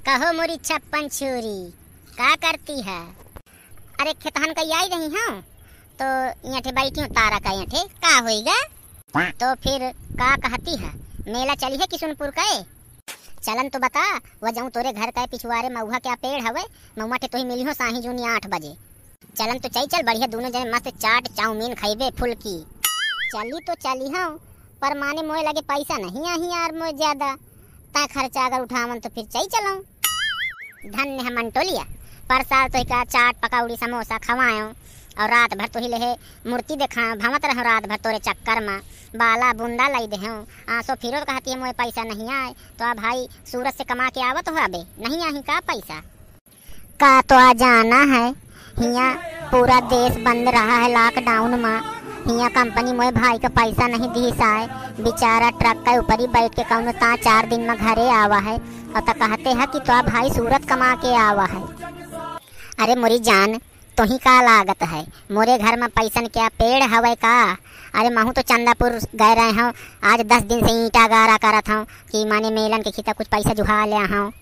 कहो मोरी छप्पन छुरी का करती है? अरे खेतहन कहीं आई रही हूँ तो यहाँ थे बैठी हूँ तारा का यहाँ थे का होएगा तो फिर का कहती है मेला चली है किशुनपुर का चलन तो बता वह जाऊँ तोरे घर का पिछुआरे महुआ क्या पेड़ हवे महुआ थे तो ही मिली हो साही जूनी 8 बजे चलन तो चल बढ़िया दोनों जने मस्त चाट चाउमीन खाइबे फुल्की चली तो चली हूँ पर माने मोए लगे पैसा नहीं आही यार मोए ज्यादा ता खर्चा अगर उठावन तो फिर चलो धन्य है मंटोलिया पर साल तो का चाट पकौड़ी समोसा खवायो और रात भर तो ही ले मूर्ति देखा भवत रहो रात भर तोरे चक्कर में बाला बूंदा लाई दे आंसो फिरो कहती है मोए पैसा नहीं आए तो आ भाई सूरत से कमा के आवत हो अबे नहीं आही का पैसा का तो आ जाना है हिया पूरा देश बंद रहा है लॉकडाउन में हिया कंपनी मोए भाई का पैसा नहीं दी साए बेचारा ट्रक के ऊपर ही बैठ के कौन ता 4 दिन में घरे आवा है और तो कहते हैं कि तो भाई सूरत कमा के आवा है। अरे मोरी जान तो ही का लागत है मोरे घर में पैसन क्या पेड़ हवे का? अरे महू तो चंदापुर गए रहे हूँ आज 10 दिन से ईंटा गारा करत हूँ कि माने मेलन के खिता कुछ पैसा जुहा ले हूँ।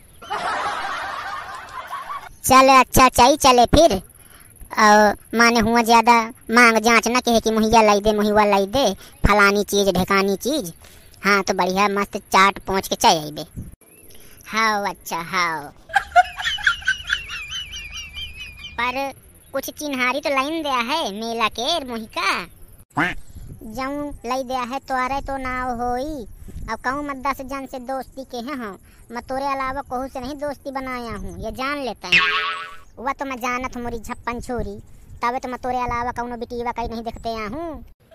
चल अच्छा चले फिर माने हुआ ज्यादा मांग जांच न के कि मुहिया लाई दे फलानी चीज ढेकानी चीज। हाँ तो बढ़िया मस्त चाट पहुँच के चल आइबे। हाँ अच्छा हाँ पर कुछ चिन्हारी तो लाइन दिया है मेला के मुहिका जाऊं लाई दिया है तो अरे तो ना होई अब कहूँ मत 10 जन से दोस्ती के हैं हाँ मैं तोरे अलावा कहूँ से नहीं दोस्ती बनाया हूँ ये जान लेता है वह तो मैं जानत हूँ मोरी छप्पन छोरी तबे तो मैं तोरे अलावा कौनो बिटिया कहीं नहीं देखते हूँ।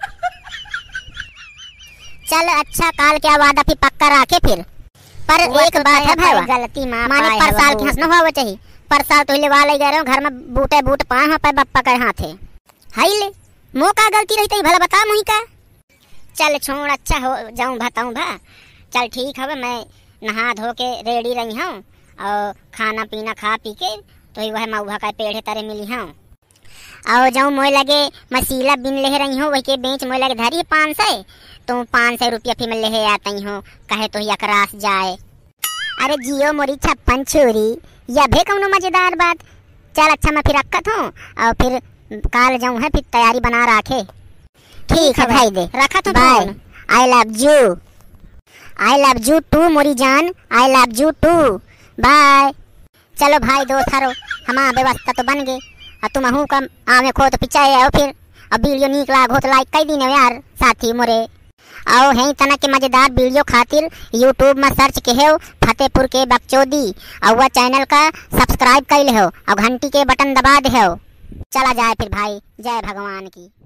चल अच्छा काल क्या वादा फिर पक्का रखे फिर पर एक बात है भाई गलती माने पर साल की हंसना हुआ चाहिए पर साल तो ले वाले गए रहे घर में बूटे बूट पाए हो पर बप्पा कर हाथ है हाई ले मौका गलती रही भला बता मुही का। चल छोड़ अच्छा हो जाऊं बताऊं भा चल ठीक है मैं नहा धो के रेडी रही हूँ और खाना पीना खा पी के तो वह महुआ का पेड़ है तारे मिली हूँ और जाऊँ मोए लगे मसीला बिन ले रही हूँ वही के बेच मोए लगे धरी 500 तो 500 रुपया फिर मैं ले आती हूँ कहे तो यकरास जाए। अरे जियो मोरी छप्पन छोरी यह भी कौनो मजेदार बात। चल अच्छा मैं फिर रखत हूँ और फिर काल जाऊँ है फिर तैयारी बना रखे। ठीक है भाई दे रखा तो bye. I love you too मोरी जान I love you too bye. चलो भाई दोस्त हरो हमारा व्यवस्था तो बन गए और तुम हूँ कम आवे खो तो पिछाए आओ फिर अब वीडियो नीक लाग हो तो लाइक कर दी यार साथी मोरे आओ है तना के मजेदार वीडियो खातिर यूट्यूब में सर्च के हो फतेहपुर के बकचोदी और वह चैनल का सब्सक्राइब कर ले हो और घंटी के बटन दबा दे हो। चला जाए फिर भाई जय भगवान की।